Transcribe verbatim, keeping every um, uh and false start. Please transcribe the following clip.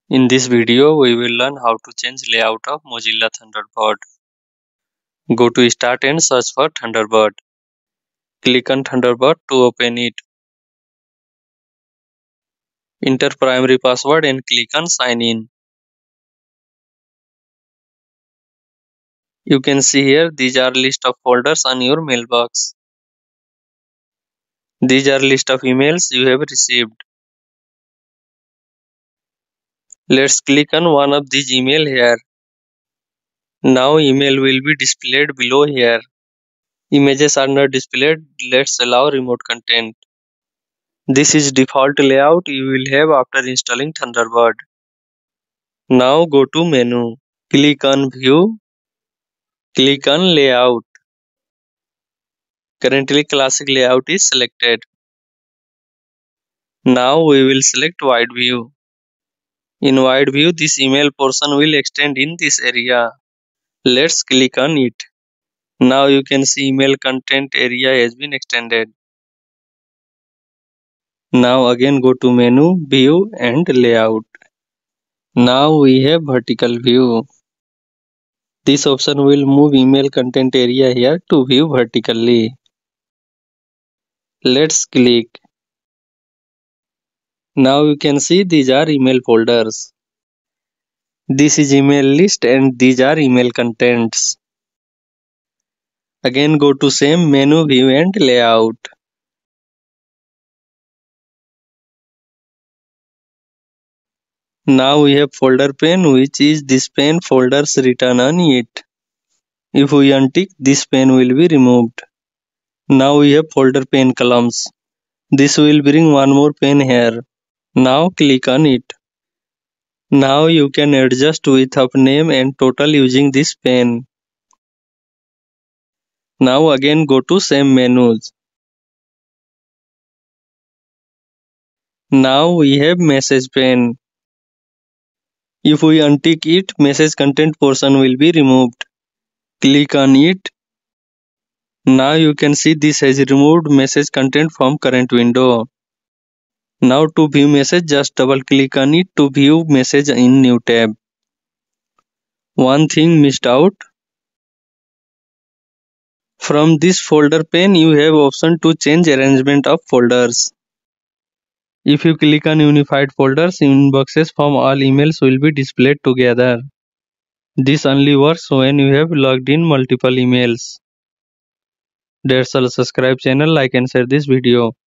In this video, we will learn how to change layout of Mozilla Thunderbird. Go to Start and search for Thunderbird. Click on Thunderbird to open it. Enter primary password and click on Sign In. You can see here these are list of folders on your mailbox. These are list of emails you have received. Let's click on one of these email here. Now email will be displayed below here. Images are not displayed. Let's allow remote content. This is default layout you will have after installing Thunderbird. Now go to menu. Click on View. Click on Layout. Currently Classic Layout is selected. Now we will select Wide View. In Wide View, this email portion will extend in this area. Let's click on it. Now you can see email content area has been extended. Now again go to Menu, View and Layout. Now we have Vertical View. This option will move email content area here to view vertically. Let's click. Now you can see these are email folders. This is email list and these are email contents. Again go to same menu, view and layout. Now we have folder pane, which is this pane folders written on it. If we untick, this pane will be removed. Now we have folder pane columns. This will bring one more pane here. Now click on it. Now you can adjust width of name and total using this pane. Now again go to same menus. Now we have message pane. If we untick it, message content portion will be removed. Click on it. Now you can see this has removed message content from current window. Now to view message, just double click on it to view message in new tab. One thing missed out. From this folder pane, you have option to change arrangement of folders. If you click on unified folders, inboxes from all emails will be displayed together. This only works when you have logged in multiple emails. That's all. Subscribe channel, like and share this video.